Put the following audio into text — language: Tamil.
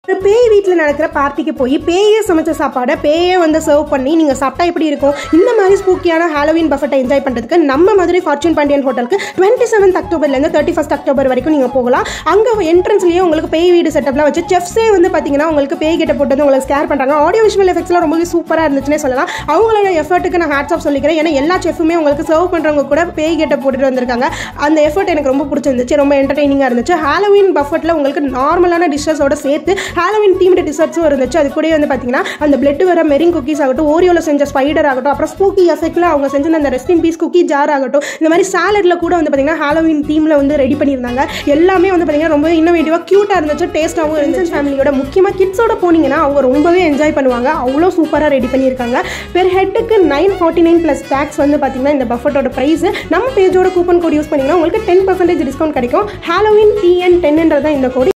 ஒரு பேய் வீட்டில் நடக்கிற பார்ட்டிக்கு போய் பேயே சமைச்ச சாப்பாடை பேயே வந்து சர்வ் பண்ணி நீங்கள் சாப்பிட்டா எப்படி இருக்கும்? இந்த மாதிரி ஸ்பூக்கியான ஹாலோவீன் பஃபெட்டை என்ஜாய் பண்ணுறதுக்கு நம்ம மதுரை ஃபார்ச்சூன் பாண்டியன் ஹோட்டலுக்கு 27th அக்டோபர்லேருந்து 31st அக்டோபர் வரைக்கும் நீங்கள் போகலாம். அங்கே என்ட்ரன்ஸ்லேயே உங்களுக்கு பேய் வீடு செட்டப்லாம் வச்சு செஃப்ஸே வந்து பார்த்தீங்கன்னா உங்களுக்கு பேய் கிட்ட போட்டு வந்து உங்களுக்கு ஸ்கேர் பண்ணுறாங்க. ஆடியோ விஷுவல் எஃபெக்ட்ஸ்லாம் ரொம்பவே சூப்பராக இருந்துச்சுன்னே சொல்லலாம். அவங்களோட எஃபர்ட்டுக்கு நான் ஹேட்ஸ் ஆஃப் சொல்லிக்கிறேன். ஏன்னா எல்லா செஃப்புமே உங்களுக்கு சர்வ் பண்ணுறவங்க கூட பேய் கிட்ட போட்டுட்டு வந்திருக்காங்க. அந்த எஃபர்ட் எனக்கு ரொம்ப பிடிச்சிருந்துச்சு, ரொம்ப என்டர்டெய்னிங்காக இருந்துச்சு. ஹாலோவீன் பஃபெட்டில் உங்களுக்கு நார்மலான டிஷ்ஷஸோட சேர்த்து ஹாலோவீன் தீம்டு டிசர்ட்ஸும் இருந்துச்சு. அது கூட வந்து பார்த்தீங்கன்னா அந்த பிளட் வர மெரிங் குக்கீஸ் ஆகட்டும், ஓரியோவில் செஞ்ச ஸ்பைடர் ஆகட்டும், அப்புறம் ஸ்பூக்கி எஃபெக்ட்ல அவங்க செஞ்ச அந்த rest in peace cookie jar ஆகட்டும், இந்த மாதிரி சாலட்ல கூட வந்து பார்த்தீங்கன்னா ஹாலோவீன் தீமில் வந்து ரெடி பண்ணியிருந்தாங்க. எல்லாமே வந்து பார்த்தீங்கன்னா ரொம்ப இன்னோவேட்டிவாக க்யூட்டாக இருந்துச்சு, டேஸ்ட்டாகவும் இருந்துச்சு. ஃபேமிலியோட முக்கியமாக கிட்ஸோட போனீங்கன்னா அவங்க ரொம்பவே என்ஜாய் பண்ணுவாங்க. அவ்வளோ சூப்பராக ரெடி பண்ணியிருக்காங்க. பெர் ஹெட்டுக்கு 949 + டேக்ஸ் வந்து பார்த்தீங்கன்னா இந்த பஃபெட்டோட ப்ரைஸ். நம்ம பேஜோட கூப்பன் கோட் யூஸ் பண்ணிங்கன்னா உங்களுக்கு 10% டிஸ்கவுண்ட் கிடைக்கும். ஹாலோவீன் TN10 தான் இந்த கோட்.